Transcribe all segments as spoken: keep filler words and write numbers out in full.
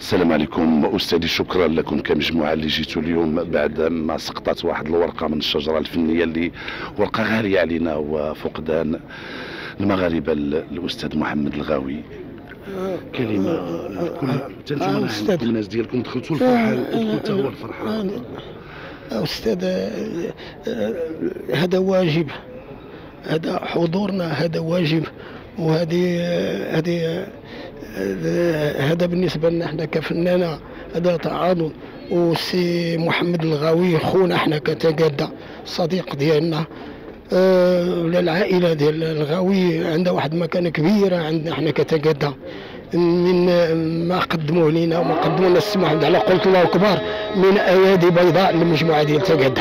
السلام عليكم أستاذي، شكرا لكم كمجموعة اللي جيتوا اليوم بعد ما سقطت واحد الورقة من الشجرة الفنية اللي ورقة غالية علينا، وفقدان المغاربة الأستاذ محمد الغاوي. كلمة كل انتم الناس ديالكم دخلتوا الفرحة ودخلت هو الفرحة. أستاذ هذا واجب، هذا حضورنا، هذا واجب، وهذه هذه هذا بالنسبة لنا احنا كفنانة هذا تعاضد. وسي محمد الغاوي خونا احنا كتقادة، صديق ديالنا. أه للعائلة ديال الغاوي عندها واحد المكانة كبيرة عندنا احنا كتقادة، من ما قدموه لنا وما قدموا لنا السماح على قولة الله الكبار من ايادي بيضاء للمجموعة ديال تقادة.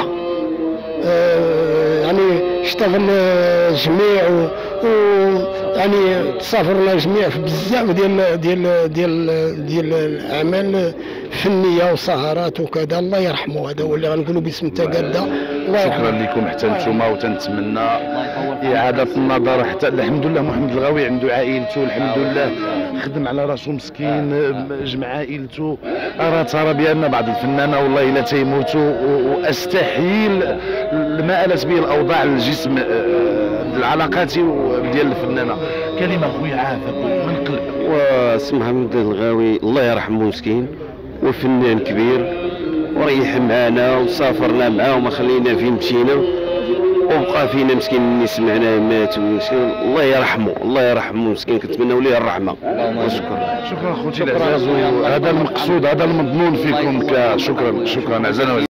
أه يعني اشتغل جميع و, و يعني تسافرنا جميع في بزاف ديال ديال ديال ديال الاعمال فنيه وسهرات وكذا. الله يرحمه، هذا هو اللي غنقولوا باسم تقادة. شكرا لكم حتى نتوما، وتنتمنى اعاده النظر حتى الحمد لله محمد الغاوي عنده عائلته، الحمد لله خدم على راسو مسكين، جمع عائلته. ارى ترى بان بعض الفنانه والله الا تيموتوا، واستحيل ما الت به الاوضاع الجسم العلاقات ديال الفنانه. كلمه خويا عافاك من قلبك. واسم محمد الغاوي الله يرحمه مسكين، وفنان كبير وريح معانا وسافرنا معاه وما خلينا فين مشينا، وبقى فينا مسكين اللي سمعنا مات. الله يرحمه، الله يرحمه مسكين، كنتمنوا ليه الرحمه. وشكرا. شكرا خوتي العزاز، وهذا المقصود، هذا المضمون فيكم. شكرا شكرا عزنا.